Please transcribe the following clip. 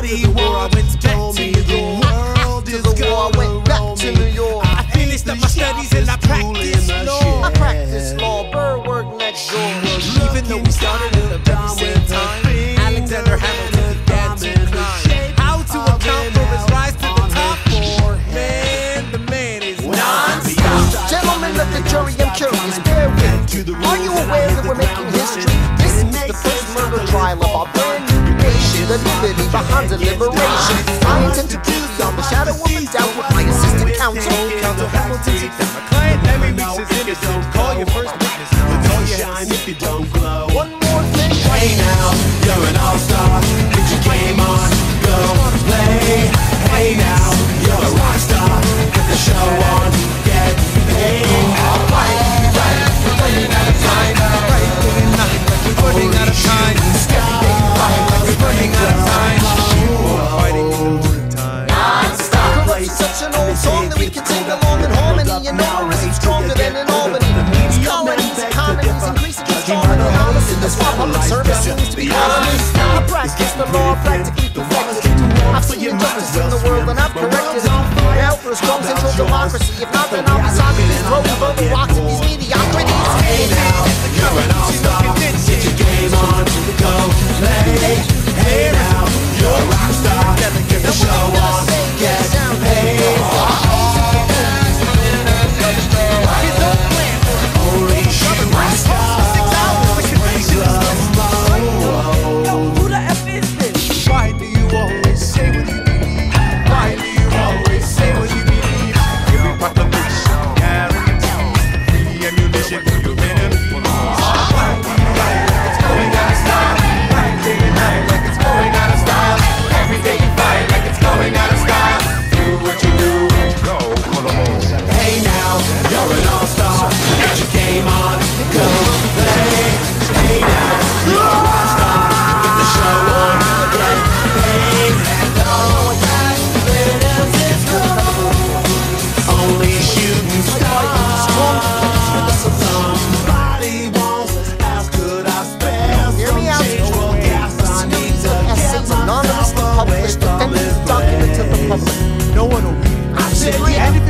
Nobody wants back to New York. After the war, I went back to New York. I finished up my studies and I practiced law. I practiced law, bird work next door. Even though we started at the very same time, Alexander Hamilton began to climb. How to account for his rise to the top? Man, the man is non-stop. Gentlemen of the jury, I'm curious, bear with me. Are you aware that we're making history? This is the first murder trial of our brand new nation, the liberty behind deliberation. I intend to do beyond the shadow of a doubt with my assistant counsel. Counsel Hamilton, my client Larry reaches innocent. Call your first witness. Call your shine if you don't glow. One more thing. Hey now, you're an all-star. Get your game on, go play. Hey now, you're a rock star. Get the show on, get paid. Right, we're running out of time. Right, we're running out of time. We're running out of time. Fighting in time. Corruption's such an old song that we can sing along in harmony. And no isn't stronger than in Albany. These colonies, economies, increasing installment policy. That's why public service seems to be colonies. I practice the law, practically perfected. I've seen injustice in the world and I've corrected it. Now for a strong central democracy. If not, then I'll be Socrates, throwing verbal rocks at these mediocrities. Hey now, you're an all-star. Get your game on, go play. Hey now, you're a rock star. Get the show on, get paid. Only shooting stars. Who the F is this? Why do you always say what you believe? Why do you always say what you believe? Every proclamation guarantees free ammunition for your enemies. Why do you write like it's going out of style? Write day and night like it's going out of style. Every day you fight like it's going out of style. Do what you do, go pull 'em on. Hey now, you're an all-star. Get your game on, go play. Hey now, you're a rock star. Get the show on, get paid. Only shooting stars. Somebody wants how could I spell? Hear me out. Essays anonymously published, defending the document to the public. No one will read. I disagree.